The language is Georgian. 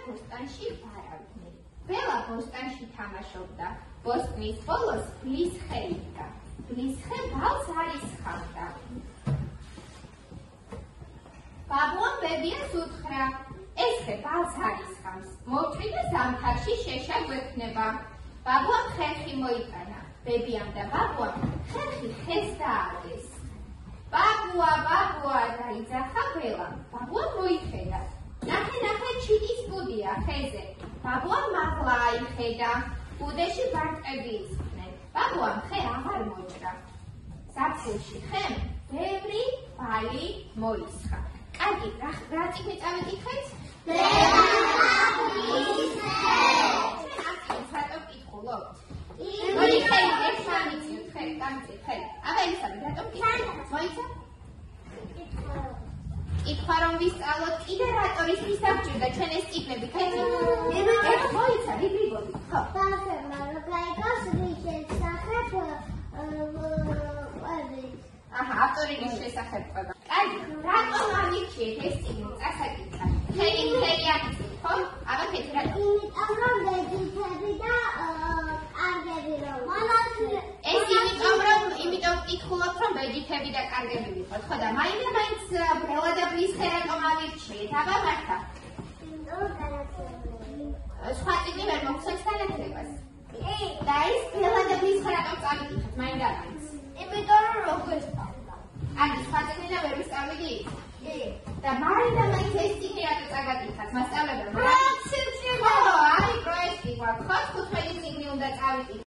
ბოსტანში ვარავდნენ. ველა ბოსტანში თამაშობდა. ბოსტნის ბოლოს ბლისხე იდგა. ბლისხე ბალს არისხავდა. ბაბუამ ბებიას უთხრა: ეს ხე ბალს არისხავს. მოვჭრი და ზამთარში შეშა გვექნება. ბაბუამ ხერხი მოიტანა. ბებიამ და ბაბუამ ხერხი ხეს დააგეს. ბაბუა დაიძახა ველამ. ბაბუამ მოიხედა. ნახე ჩიტის ბუდია ხეზე. ბაბუამ მაღლა აიხედა. ბუდეში ბარტყები ისხდნენ. ბაბუამ ხე აღარ მოჭრა. ზაფხულში ხემ ბევრი ბალი მოისხა. კარგი, რა წიგნი წავიკითხეთ? რატომ კითხულობთ? მოდი ხელი ერთმანეთს ხელი გამიწევთ ხელი. აბა ისაბი რატომ კითხულობთ? მოიცა? კითხვა რომ ვისწავლოთ, კიდე რატომ ისმის დაგჭირდა ჩვენ ეს წიგნები, ხეთი? ერთ მოიცა, ვიბრიბოდი, ხო? ბავშვებმა რომ გაიგოს რის შესახებ ავტორი რის შესახებ ყვება. კარგი, რატომ ამირჩიეთ ეს წიგნი წასაკითხა? ხელი აქცევთ, ხო? აბა ხეთი რატომ? იმიტომ რომ ბეჯითები და კარგები რომ ეს იმიტომ ვკითხულობთ, რომ ბეჯითები და კარგები ვიყოთ, ხო და მაინც ბრელა და ბლისხე რატომ ამირჩიეთ? აბა მართა. სხვა წიგნი ვერ მოგცემს განათლებას. და ეს ბრელა და ბლისხე რატომ წავიკითხეთ? მაინც. იმიტომ რომ როგორ სწავლა. ანუ სხვა წიგნი და ვერ ვისწავლიდი? და მაინც ეს წიგნი რატო წაგაკითხათ? მასწავლებელმა. პროექტი ხო, არის პროექტი გვაქვს, ხო? 15 წიგნი უნდა წავიკითხოთ.